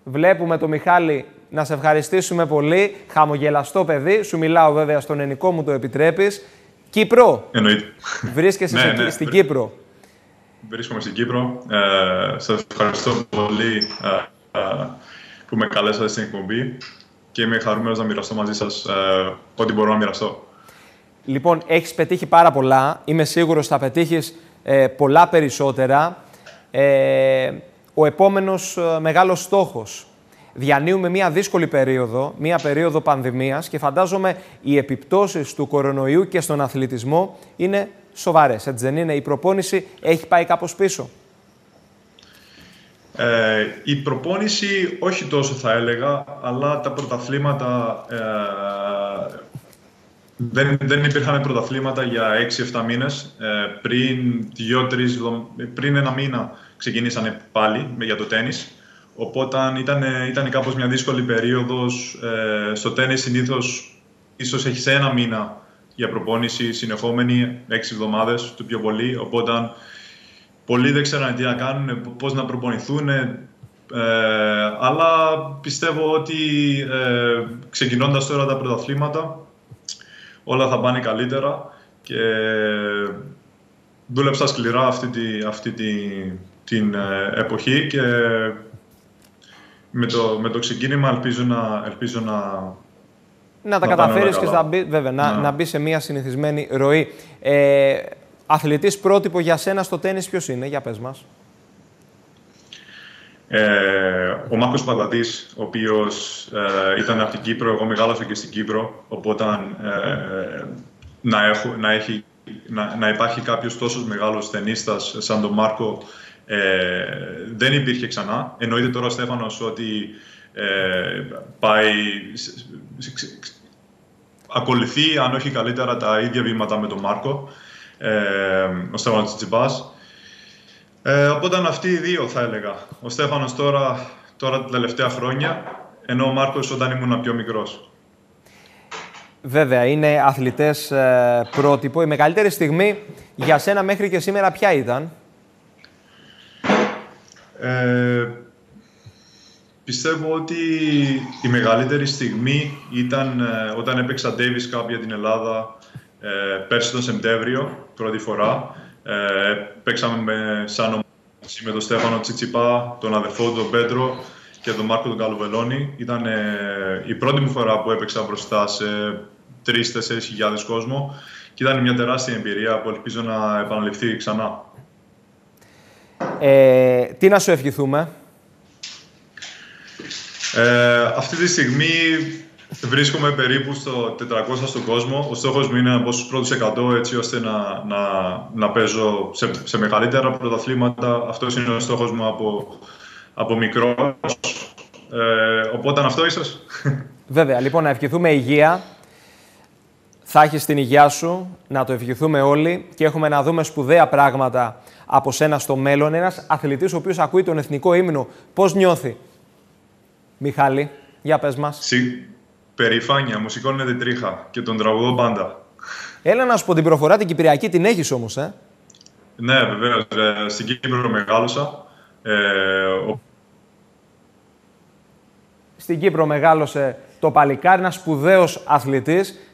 Βλέπουμε το Μιχάλη, να σε ευχαριστήσουμε πολύ. Χαμογελαστό παιδί. Σου μιλάω βέβαια στον ελληνικό, μου το επιτρέπεις. Κύπρο. Εννοείται. Βρίσκεσαι στην Κύπρο. Βρίσκομαι στην Κύπρο. Σας ευχαριστώ πολύ που με καλέσατε στην εκπομπή και είμαι χαρούμενος να μοιραστώ μαζί σας ό,τι μπορώ να μοιραστώ. Λοιπόν, έχεις πετύχει πάρα πολλά. Είμαι σίγουρος θα πετύχεις πολλά περισσότερα. Ο επόμενος μεγάλος στόχος. Διανύουμε μια δύσκολη περίοδο, μια περίοδο πανδημίας και φαντάζομαι οι επιπτώσεις του κορονοϊού και στον αθλητισμό είναι σοβαρές. Έτσι δεν είναι? Η προπόνηση έχει πάει κάπως πίσω. Η προπόνηση όχι τόσο θα έλεγα, αλλά τα πρωταθλήματα δεν υπήρχαν πρωταθλήματα για 6-7 μήνες. Πριν ένα μήνα ξεκινήσανε πάλι για το τένις. Οπότε ήταν κάπως μια δύσκολη περίοδος. Στο τένις συνήθως ίσως έχεις ένα μήνα για προπόνηση συνεχόμενη, 6 εβδομάδες το πιο πολύ. Οπότε πολλοί δεν ξέραν τι να κάνουν, πώς να προπονηθούν. Αλλά πιστεύω ότι ξεκινώντας τώρα τα πρωταθλήματα όλα θα πάνε καλύτερα και δούλεψα σκληρά αυτή την εποχή και με το ξεκίνημα ελπίζω να τα καταφέρεις και να μπει σε μια συνηθισμένη ροή. Αθλητής πρότυπο για σένα στο τένις ποιος είναι? Για πες μας. Ο Μάρκος Παλατής, ο οποίος ήταν από την Κύπρο, εγώ μεγάλωσα και στην Κύπρο, οπότε να υπάρχει κάποιος τόσο μεγάλος τενίστας σαν τον Μάρκο δεν υπήρχε ξανά. Εννοείται τώρα ο Στέφανος ότι ακολουθεί, αν όχι καλύτερα, τα ίδια βήματα με τον Μάρκο, ο Στέφανος Τσιτσιπάς. Οπότε αυτοί οι δύο θα έλεγα. Ο Στέφανος τώρα τα τελευταία χρόνια, ενώ ο Μάρκος όταν ήμουν πιο μικρός. Βέβαια, είναι αθλητές πρότυπο. Η μεγαλύτερη στιγμή για σένα μέχρι και σήμερα ποια ήταν? Πιστεύω ότι η μεγαλύτερη στιγμή ήταν όταν έπαιξα Davis Cup για την Ελλάδα πέρσι τον Σεπτέμβριο, πρώτη φορά. Παίξαμε σαν ομάδα με τον Στέφανο Τσιτσιπά, τον αδερφό του τον Πέτρο και τον Μάρκο τον Καλουβελόνη. Ήταν η πρώτη μου φορά που έπαιξα μπροστά σε 3-4 χιλιάδες κόσμο και ήταν μια τεράστια εμπειρία που ελπίζω να επαναληφθεί ξανά. Τι να σου ευχηθούμε? Αυτή τη στιγμή βρίσκομαι περίπου στο 400 στον κόσμο. Ο στόχος μου είναι να μπω στους πρώτους 100 έτσι ώστε να παίζω σε μεγαλύτερα πρωταθλήματα. Αυτός είναι ο στόχος μου από μικρός. Οπότε αυτό ίσως. Βέβαια. Λοιπόν, να ευχηθούμε υγεία. Θα έχεις την υγειά σου, να το ευχηθούμε όλοι και έχουμε να δούμε σπουδαία πράγματα από σένα στο μέλλον. Ένας αθλητής ο οποίος ακούει τον εθνικό ύμνο, πώς νιώθει? Μιχάλη, για πες μας. Περηφάνεια, μου σηκώνεται τρίχα και τον τραγουδώ πάντα. Έλα να σου πω, την προφορά την κυπριακή την έχεις όμως, Ναι, βεβαίως. Στην Κύπρο μεγάλωσα. Στην Κύπρο μεγάλωσε το παλικάρι, ένας σπουδαίος αθλητής.